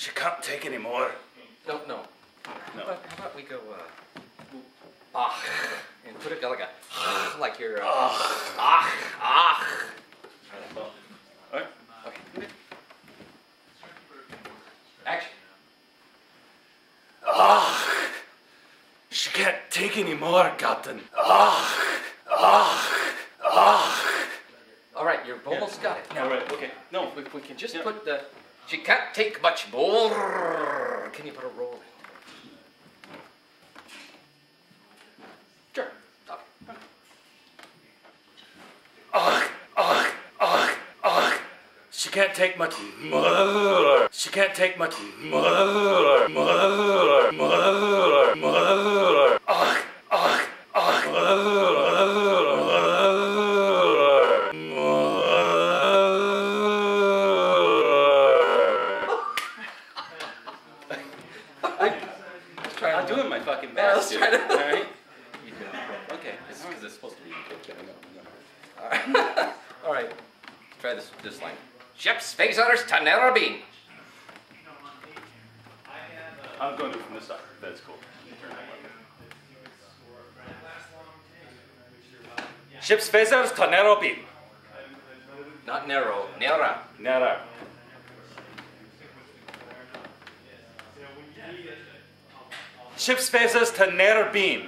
She can't take any more. No. How about we go, and put it like a, like you're, Alright. Okay. Action. She can't take any more, Captain. All right, you've almost got it. Now, Alright, okay. No. if we can just put the, she can't take much more. Can you put a roll in? Sure. She can't take much more. She can't take much more. I'm doing my fucking best. All right. Okay. Because it's supposed to be. All right. All right. Try this line. Ship's face orders to Narrabeen. I'm going to do it from this side. That's cool. Ship's phasers to narrow beam. Not narrow, Nera. Narrow. Ship's phasers to narrow beam.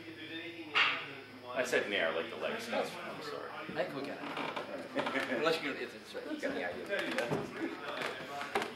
I said near, like the legs. I'm sorry. I think we got it. Unless you, it's right. You got the idea.